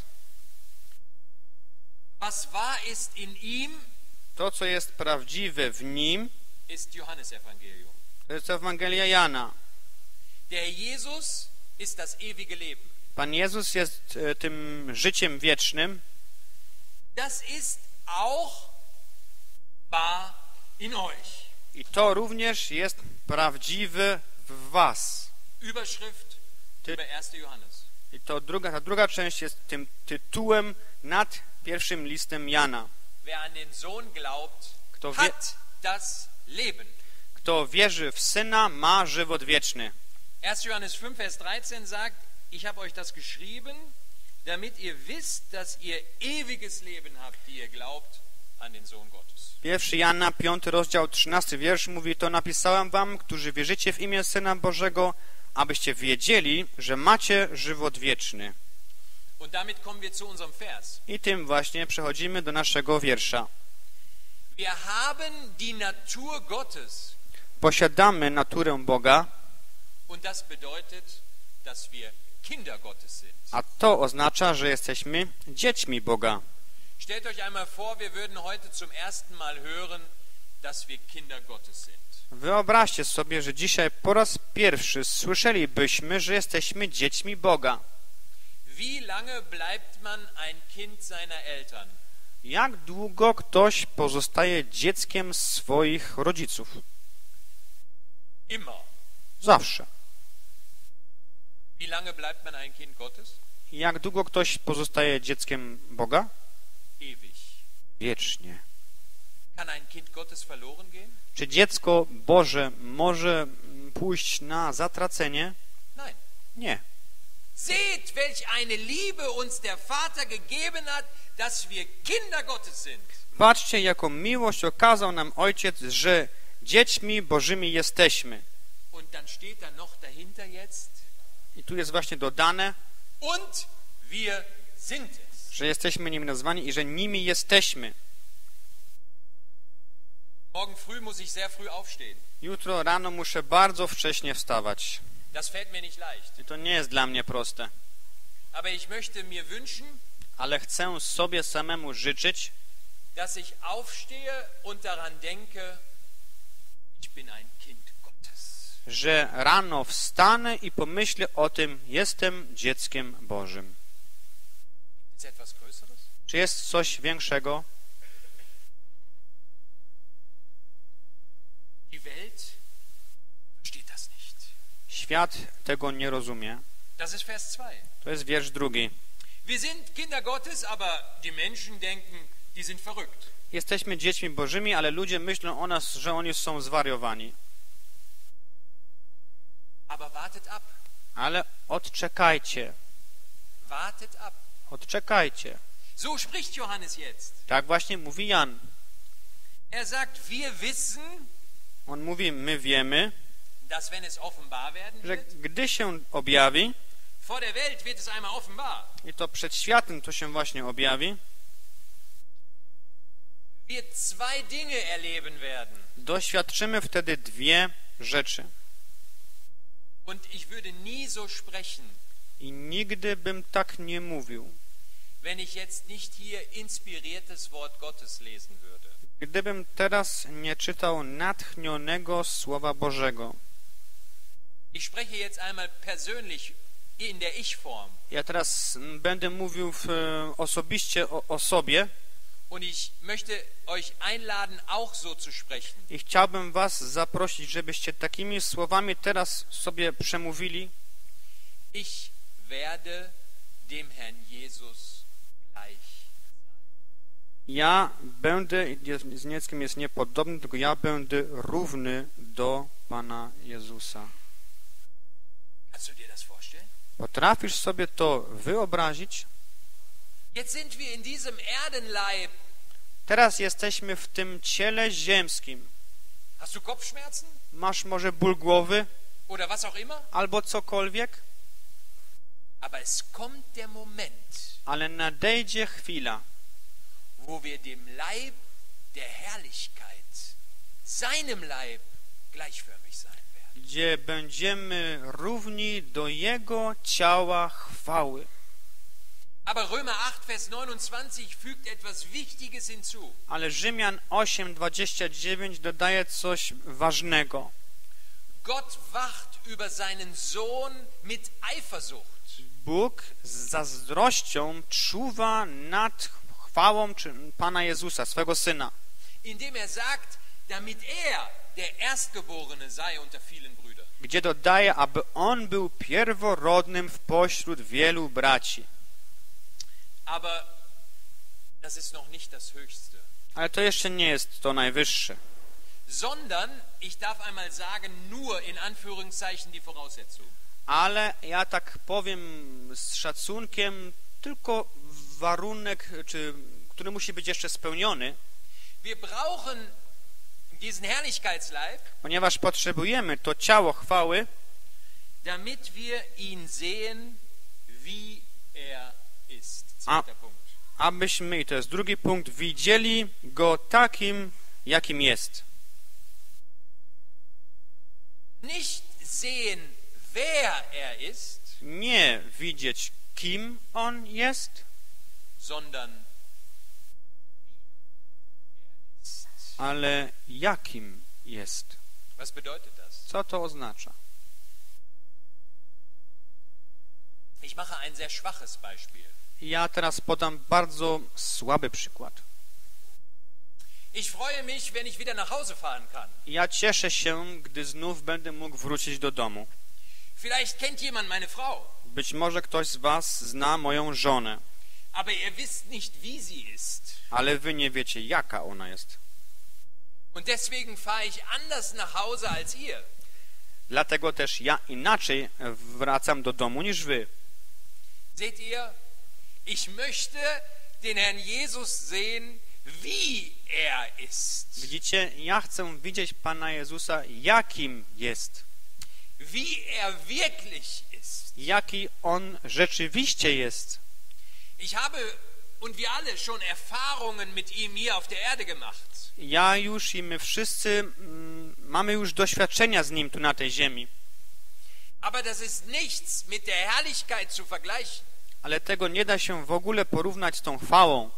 Was wahr ist in ihm, to, co jest prawdziwe w nim, ist Johannesevangelium. to jest Ewangelia Jana. Der Jesus ist das ewige Leben. Pan Jezus jest tym życiem wiecznym. Das ist auch wahr in euch. I to również jest prawdziwe w was. Überschrift über 1. Johannes. I to ta druga część jest tym tytułem nad pierwszym listem Jana. Wer an den Sohn glaubt, hat das Leben. Kto wierzy w Syna, ma żywot wieczny. 1. Johannes 5, Vers 13 sagt, ich habe euch das geschrieben, damit ihr wisst, dass ihr ewiges Leben habt, die ihr glaubt an den Sohn Gottes. 1 Jana, 5 rozdział, 13 wiersz mówi, to napisałem wam, którzy wierzycie w imię Syna Bożego, abyście wiedzieli, że macie żywot wieczny. Und damit kommen wir zu unserem Vers. I tym właśnie przechodzimy do naszego wiersza. Wir haben die Natur Gottes. Posiadamy naturę Boga. Und das bedeutet, dass wir Kinder Gottes sind. A to oznacza, że jesteśmy dziećmi Boga. Stellt euch einmal vor, wir würden heute zum ersten Mal hören, dass wir Kinder Gottes sind. Wyobraźcie sobie, że dzisiaj po raz pierwszy słyszelibyśmy, że jesteśmy dziećmi Boga. Wie lange bleibt man ein Kind seiner Eltern? Jak długo ktoś pozostaje dzieckiem swoich rodziców? Immer. Zawsze. Wie lange bleibt man ein Kind Gottes? Jak długo ktoś pozostaje dzieckiem Boga? Ewig. Wiecznie. Kann ein Kind Gottes verloren gehen? Czy dziecko Boże może pójść na zatracenie? Nein. Nie. Seht, welch eine Liebe uns der Vater gegeben hat, dass wir Kinder Gottes sind. Patrzcie, jaką miłość okazał nam Ojciec, że dziećmi Bożymi jesteśmy. Und dann steht da noch dahinter jetzt. I tu jest właśnie dodane, Und wir sind es. że jesteśmy nimi nazwani i że nimi jesteśmy. Morgen früh muss ich sehr früh aufstehen. Jutro rano muszę bardzo wcześnie wstawać. Das fällt mir nicht leicht. I to nie jest dla mnie proste. Aber ich möchte mir wünschen, Ale chcę sobie samemu życzyć, dass ich aufstehe und daran denke, ich bin ein Kind Gottes. że rano wstanę i pomyślę o tym, jestem dzieckiem Bożym. Ist etwas Größeres? Czy jest coś większego? Die Welt versteht das nicht. Świat tego nie rozumie. Das ist Vers 2. To jest wiersz 2. Wir sind Kinder Gottes, aber die Menschen denken, die sind verrückt. Jesteśmy dziećmi Bożymi, ale ludzie myślą o nas, że oni są zwariowani. Aber wartet ab. Ale odczekajcie. Wartet ab. Odczekajcie. So spricht Johannes jetzt. Tak właśnie mówi Jan. Er sagt, wir wissen, On mówi, my wiemy, dass wenn es offenbar werden że wird, gdy się objawi, vor der Welt wird es einmal offenbar, i to przed światem to się właśnie objawi, wir zwei Dinge erleben werden. doświadczymy wtedy dwie rzeczy. Und ich würde nie so sprechen, I nigdy bym tak nie mówił, wenn ich jetzt nicht hier inspiriertes Wort Gottes lesen würde. gdybym teraz nie czytał natchnionego Słowa Bożego. Ich spreche jetzt einmal persönlich in der Ich-Form. Ja teraz będę mówił osobiście o sobie Und ich möchte euch einladen, auch so zu sprechen. i chciałbym was zaprosić, żebyście takimi słowami teraz sobie przemówili. Ich werde dem Herrn Jesus gleich. Ja będę, z niemieckim jest niepodobny, tylko ja będę równy do Pana Jezusa. Kannst du dir das vorstellen? Potrafisz sobie to wyobrazić? Jetzt sind wir in diesem Erdenleib. Teraz jesteśmy w tym ciele ziemskim. Hast du Kopfschmerzen? Masz może ból głowy Oder was auch immer? albo cokolwiek, Aber es kommt der Moment, ale nadejdzie chwila, wo wir dem Leib der Herrlichkeit, seinem Leib, gleichförmig sein werden. gdzie będziemy równi do Jego ciała chwały. Aber Römer 8, Vers 29 fügt etwas Wichtiges hinzu. Ale Rzymian 8:29 dodaje coś ważnego. Gott wacht über seinen Sohn mit Eifersucht. Bóg z zazdrością czuwa nad chwałą Pana Jezusa, swego Syna, Indem er sagt, damit er der Erstgeborene sei unter vielen Brüdern. gdzie dodaje, aby On był pierworodnym w pośród wielu braci. Aber das ist noch nicht das Höchste. Ale to jeszcze nie jest to najwyższe. Sondern, ich darf einmal sagen, nur in Anführungszeichen die Voraussetzung. Ale ja tak powiem z szacunkiem, tylko warunek, który musi być jeszcze spełniony, Wir brauchen diesen Herrlichkeitsleib, ponieważ potrzebujemy to ciało chwały, damit wir ihn sehen, wie er ist. Zweiter Punkt. abyśmy, i to jest drugi punkt, widzieli Go takim, jakim jest. Nicht sehen, wer er ist, Nie widzieć, kim On jest, sondern ale jakim jest. was bedeutet das? Co to oznacza? Ich mache ein sehr schwaches Beispiel. Ja teraz podam bardzo słaby przykład. Ich freue mich, wenn ich wieder nach Hause fahren kann. Ja cieszę się, gdy znów będę mógł wrócić do domu. Vielleicht kennt jemand meine Frau, Być może ktoś z was zna moją żonę, aber ihr wisst nicht, wie sie ist. ale wy nie wiecie, jaka ona jest. Und deswegen fahre ich anders nach Hause als ihr. Dlatego też ja inaczej wracam do domu niż wy. Seht ihr, ich möchte den Herrn Jesus sehen, wie er ist. Widzicie, ja chcę widzieć Pana Jezusa, jakim jest. Wie er wirklich ist. Jaki On rzeczywiście jest. Ich habe und wir alle schon Erfahrungen mit ihm hier auf der Erde gemacht. Ja już i my wszyscy mamy już doświadczenia z Nim tu na tej ziemi. Aber das ist nichts mit der Herrlichkeit zu vergleichen. Ale tego nie da się w ogóle porównać z tą chwałą.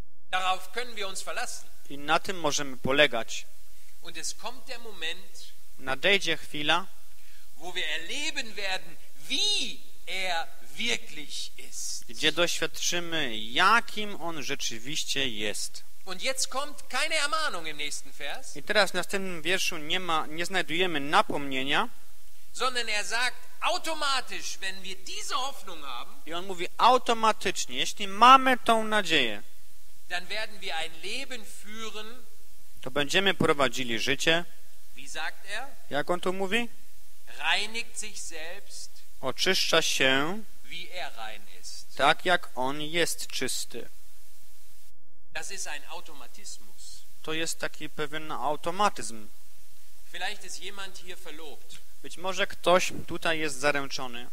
Darauf können wir uns verlassen. I na tym możemy polegać. Und es kommt der Moment, nadejdzie chwila, wo wir erleben werden, wie er wirklich ist. gdzie doświadczymy, jakim On rzeczywiście jest. Und jetzt kommt keine Ermahnung im nächsten Vers, I teraz w następnym wierszu nie znajdujemy napomnienia, sondern er sagt automatisch, wenn wir diese Hoffnung haben, i on mówi automatycznie, jeśli mamy tą nadzieję, dann werden wir ein Leben führen, to będziemy prowadzili życie, wie sagt er, jak on tu mówi, reinigt sich selbst, oczyszcza się wie er rein ist. tak, jak on jest czysty. Das ist ein Automatismus. To jest taki pewien automatyzm. Vielleicht ist jemand hier verlobt. Być może ktoś tutaj jest zaręczony,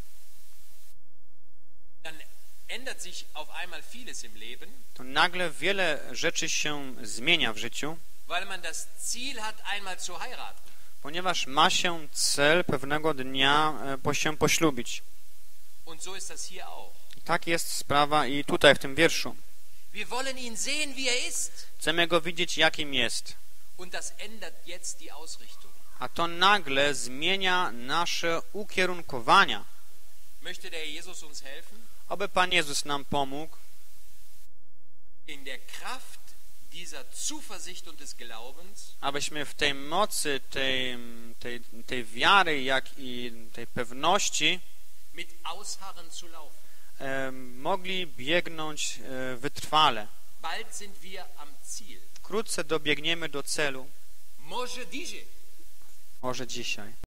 Dann ändert sich auf einmal vieles im Leben, to nagle wiele rzeczy się zmienia w życiu, weil man das Ziel hat, einmal zu heiraten. ponieważ ma się cel pewnego dnia się poślubić. Und so ist das hier auch. I tak jest sprawa i tutaj w tym wierszu. Wir wollen ihn sehen, wie er ist. Chcemy go widzieć, jakim jest. Und das ändert jetzt die Ausrichtung. A to nagle zmienia nasze ukierunkowania. Möchte der Jesus uns helfen, Aby Pan Jezus nam pomógł, in der Kraft dieser Zuversicht und des Glaubens abyśmy w tej mocy, tej wiary, jak i tej pewności mit Ausharren zu laufen. mogli biegnąć wytrwale. Bald sind wir am Ziel. Wkrótce dobiegniemy do celu, Może dzisiaj. może dzisiaj.